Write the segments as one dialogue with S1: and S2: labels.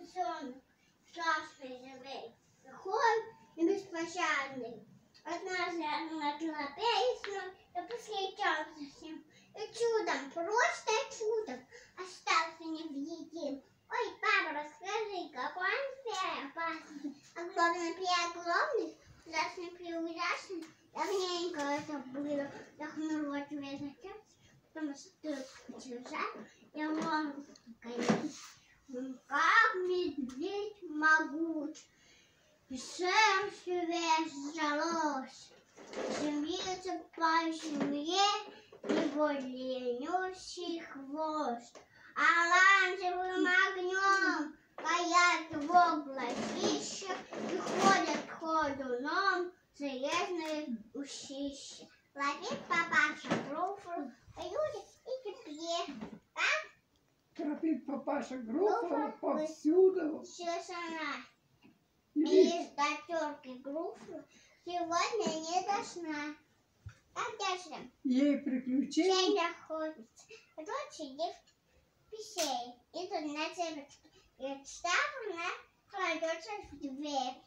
S1: сон, страшный живей, приходит и беспощадный. Однажды я начала песню, я посвящался всем. И чудом, просто чудом, остался невредим. Ой, папа, расскажи, какой он зверь опасный. Огромный преогромный, ужасный преужасный. Давненько это было, вдохнул в ответ отец. Потом стык чужак, я могу сказать. Как медведь могуч, и шерстью весь жалось. Землица по земле, его длиннющий хвост. Оранжевым огнем горят его глазища, и ходят ходуном железные ушища. Ловит папаша груфу, поют и тепле. Так?
S2: Тропит папаша груфу повсюду.
S1: Тишина. Из дотерки груфы сегодня не до сна. Так держим.
S2: Ей приключений.
S1: День охотится. Тут сидит писей. И тут на цепочке. И вставлена, кладется в дверь.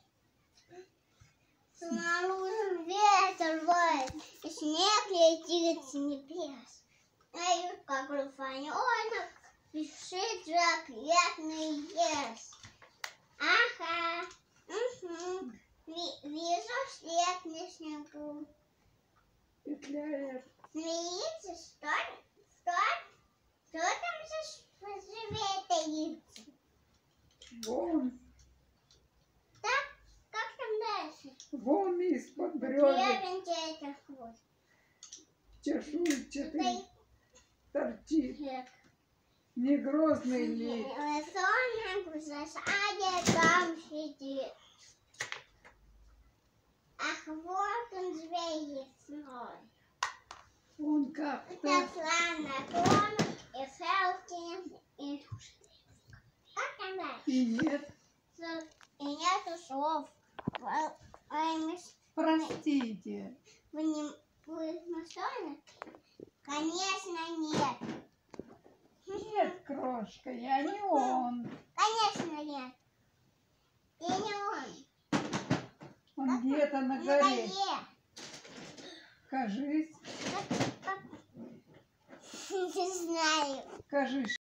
S1: Снаружи ветер воет, и снег летит с небес. А юбка груфаненок спешит запретный лес. Ага, угу. Вижу след на снегу.
S2: Петляет.
S1: Смеется, что там за живее таится?
S2: Вон.
S1: Так, как там дальше?
S2: Вон из-под бревен
S1: Бревен это хвост.
S2: чешуйчатый торчит. Не грозный ли?
S1: Сонок в засаде там сидит. Ах, вот он зверь лесной.
S2: Он как-то.
S1: Дошла на тон, и Фелкин, и... Как там дальше?
S2: И нет.
S1: И нету слов.
S2: Простите.
S1: Вы настроены? Конечно, нет.
S2: Нет, крошка, я не он.
S1: Конечно, нет. И не он.
S2: Он где-то на
S1: На
S2: горе.
S1: горе.
S2: Кажись.
S1: Не знаю.
S2: Кажись.